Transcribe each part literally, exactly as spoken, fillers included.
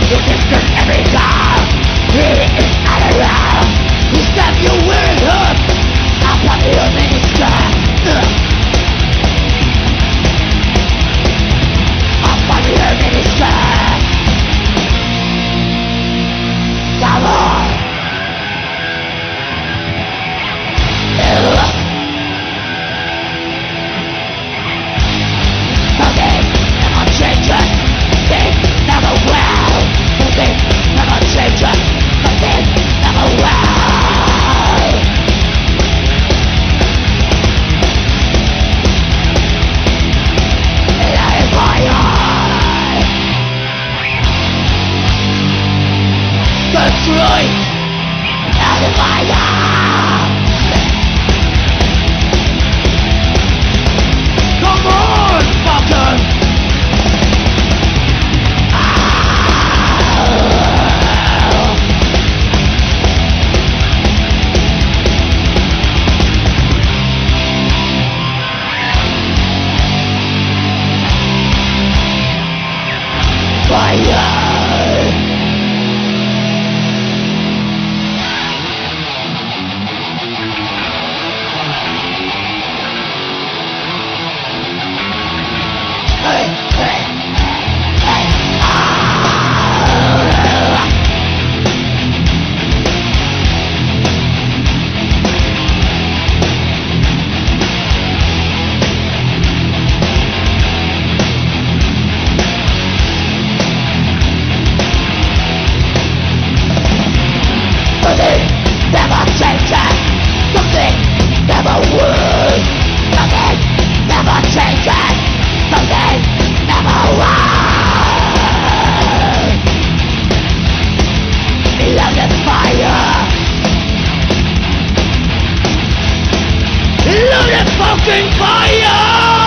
fucking fire!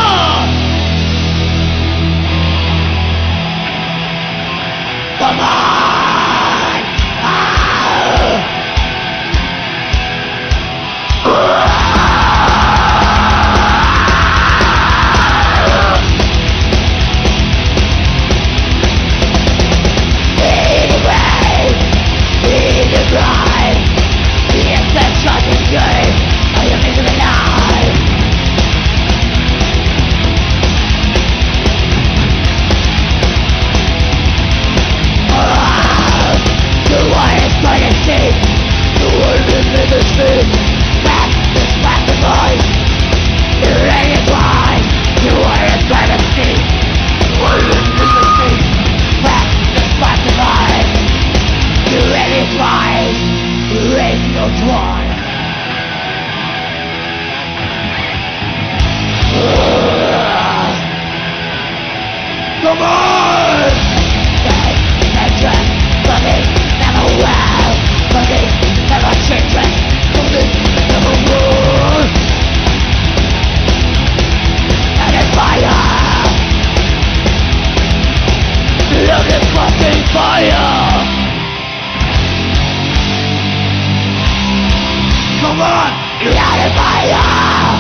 Come on! Ah! In the rain, in the grind, the effects of the game, I am in the night. The wires by the sea, the world is in the street. Back, this back the voice. The rain is wide, the wires by the sea. The world is in the street. Back, this back the voice. The rain is wide, the rain no dry. Come on! Stay, entrance, something never will, something never changes, something never will. And it's fire! Look at fucking fire! Come on! Get out of fire!